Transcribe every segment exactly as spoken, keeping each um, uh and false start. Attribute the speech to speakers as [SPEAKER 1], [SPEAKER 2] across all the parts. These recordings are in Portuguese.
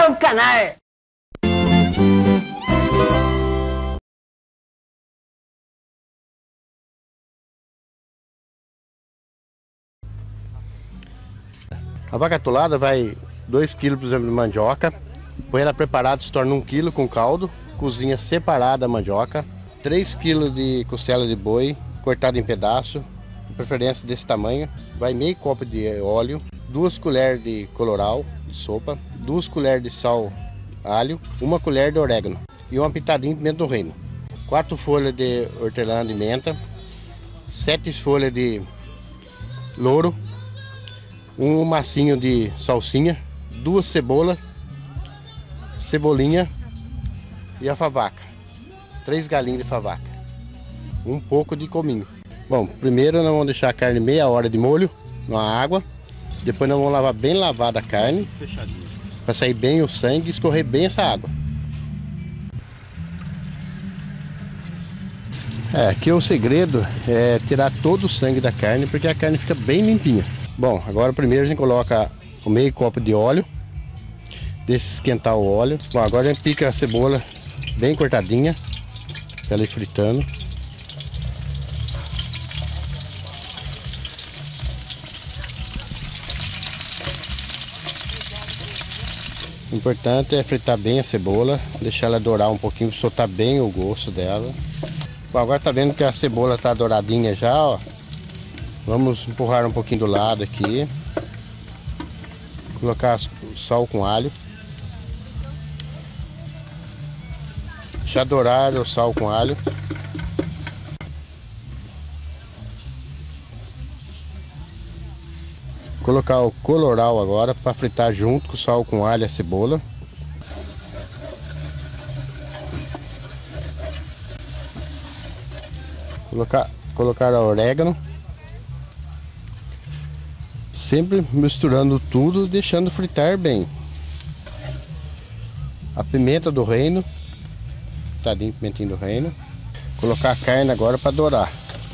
[SPEAKER 1] no canal.
[SPEAKER 2] A vaca atolada vai dois quilos, por exemplo, de mandioca. Põe ela preparada, se torna um quilo com caldo. Cozinha separada a mandioca. três quilos de costela de boi, cortada em pedaço, de preferência desse tamanho. Vai meio copo de óleo, duas colheres de coloral de sopa, duas colheres de sal, alho, uma colher de orégano e uma pitadinha de pimenta do reino. Quatro folhas de hortelã de menta, sete folhas de louro, um massinho de salsinha, duas cebolas, cebolinha e a favaca, três galinhas de favaca, um pouco de cominho. Bom, primeiro nós vamos deixar a carne meia hora de molho na água, depois nós vamos lavar bem lavada a carne, para sair bem o sangue e escorrer bem essa água. É, aqui o segredo é tirar todo o sangue da carne, porque a carne fica bem limpinha. Bom, agora primeiro a gente coloca o meio copo de óleo, deixa esquentar o óleo. Bom, agora a gente pica a cebola bem cortadinha, para ela ir fritando. O importante é fritar bem a cebola, deixar ela dourar um pouquinho, soltar bem o gosto dela. Bom, agora tá vendo que a cebola tá douradinha já, ó. Vamos empurrar um pouquinho do lado aqui. Colocar o sal com alho. Deixar dourar o sal com alho. Colocar o coloral agora para fritar junto com o sal com alho e a cebola. Colocar, colocar o orégano. Sempre misturando tudo, deixando fritar bem. A pimenta do reino. Tadinho, pimentinho do reino. Colocar a carne agora para dourar.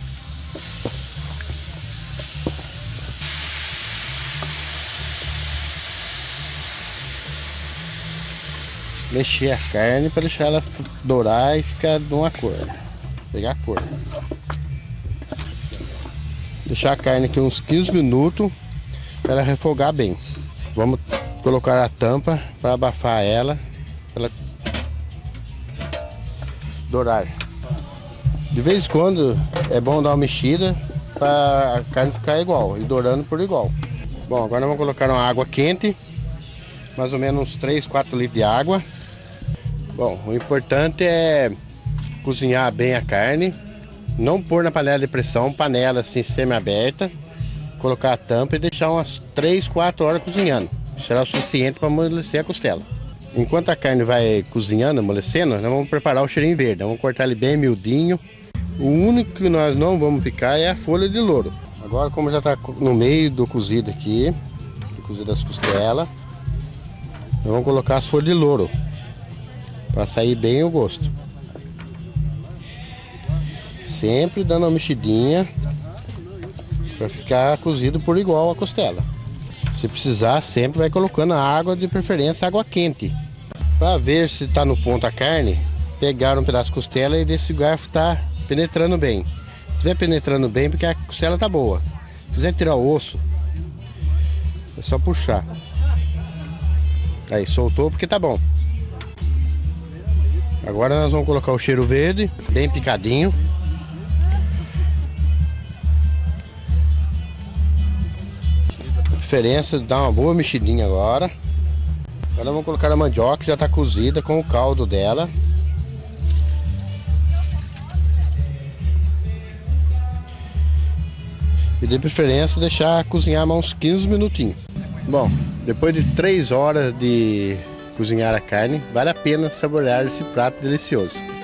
[SPEAKER 2] Mexer a carne para deixar ela dourar e ficar de uma cor. Pegar a cor. Deixar a carne aqui uns quinze minutos para ela refogar bem. Vamos colocar a tampa para abafar ela, para ela dourar. De vez em quando é bom dar uma mexida para a carne ficar igual e dourando por igual. Bom, agora vamos colocar uma água quente, mais ou menos uns três, quatro litros de água. Bom, o importante é cozinhar bem a carne, não pôr na panela de pressão, panela assim semi-aberta, colocar a tampa e deixar umas três, quatro horas cozinhando. Será o suficiente para amolecer a costela. Enquanto a carne vai cozinhando, amolecendo, nós vamos preparar o cheirinho verde. Nós vamos cortar ele bem miudinho. O único que nós não vamos picar é a folha de louro. Agora, como já está no meio do cozido aqui, cozido as costelas, nós vamos colocar as folhas de louro, para sair bem o gosto. Sempre dando uma mexidinha para ficar cozido por igual a costela. Se precisar, sempre vai colocando a água, de preferência água quente, para ver se está no ponto a carne. Pegar um pedaço de costela e ver se o garfo está penetrando bem. Se estiver penetrando bem, porque a costela está boa. Se quiser tirar o osso, é só puxar. Aí, soltou porque tá bom. Agora nós vamos colocar o cheiro verde, bem picadinho. A diferença, dá uma boa mexidinha agora. Agora vamos colocar a mandioca, que já está cozida com o caldo dela. E de preferência deixar cozinhar mais uns quinze minutinhos. Bom, depois de três horas de cozinhar a carne, vale a pena saborear esse prato delicioso.